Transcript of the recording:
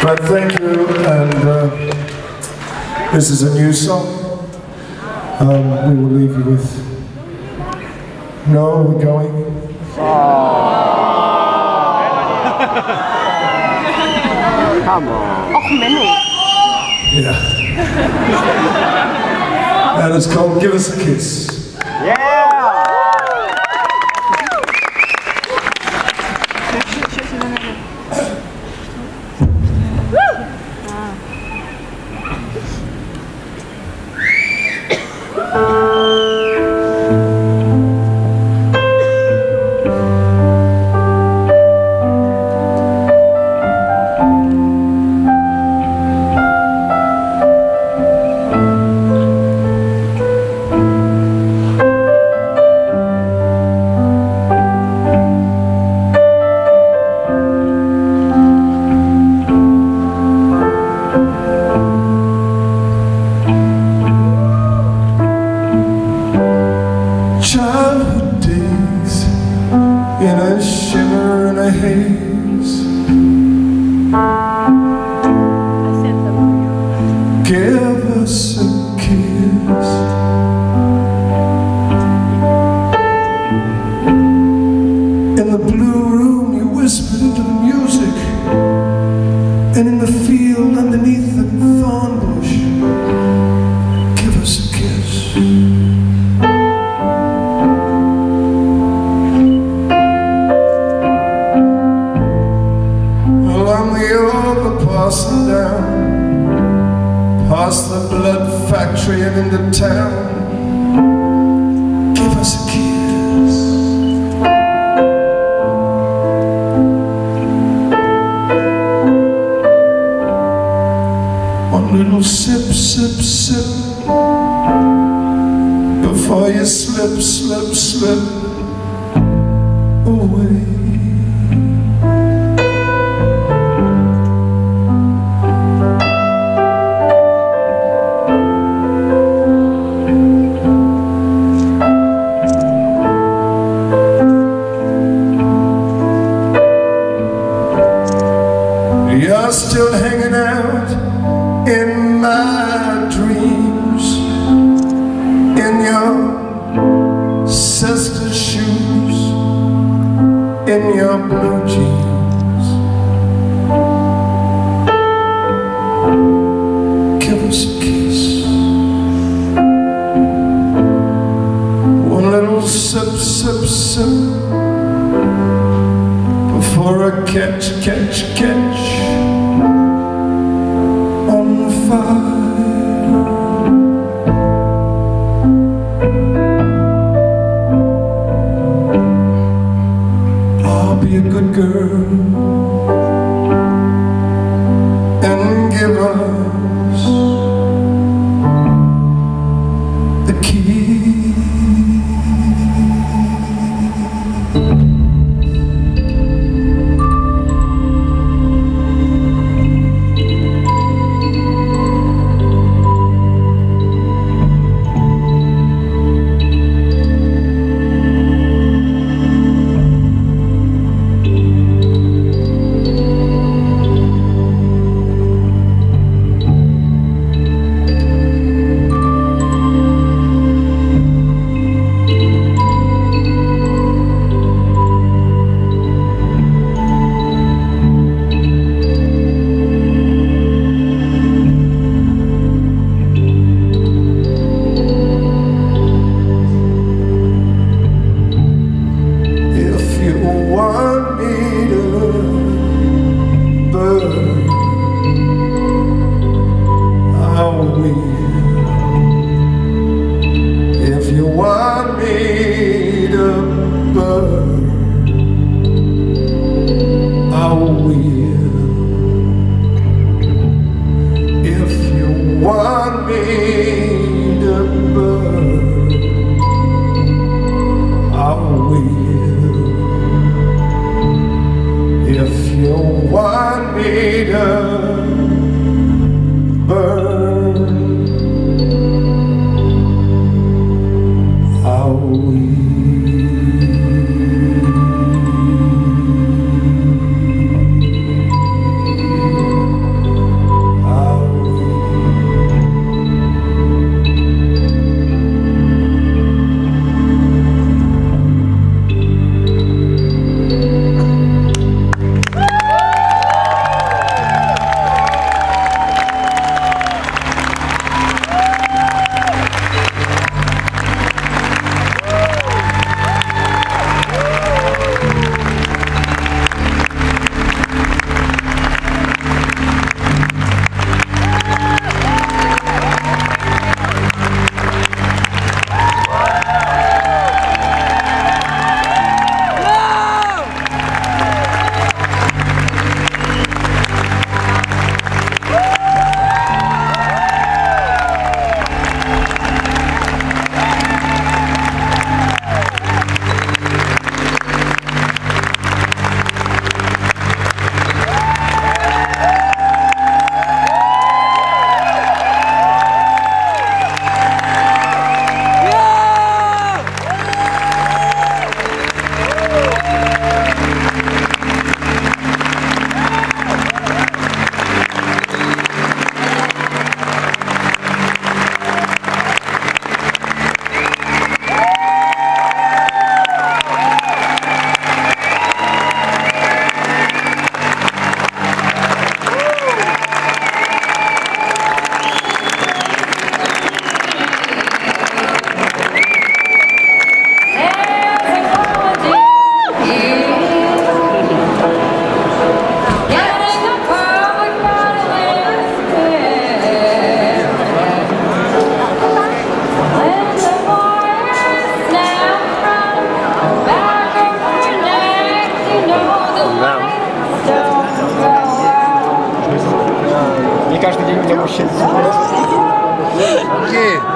But thank you, and this is a new song. We will leave you with. No, we're going. Come on. Och, many. Yeah. And it's called Give Us a Kiss. Yeah! Childhood days in a shimmer and a haze. Give us a kiss. In the blue room you whispered into the music, and in the field underneath the thorn bush, give us a kiss. Past the down, past the blood factory and into town. Give us a kiss. One little sip, sip, sip, before you slip, slip, slip away. You're still hanging out in my dreams, in your sister's shoes, in your blue jeans. Give us a kiss. One little sip, sip, sip, before I catch, catch, catch on fire. I'll be a good girl and give us the key. If you want me to burn, I will. If you want me to burn, I will. If you want me to burn, I will. Nie każdy dzień udało się. Nie.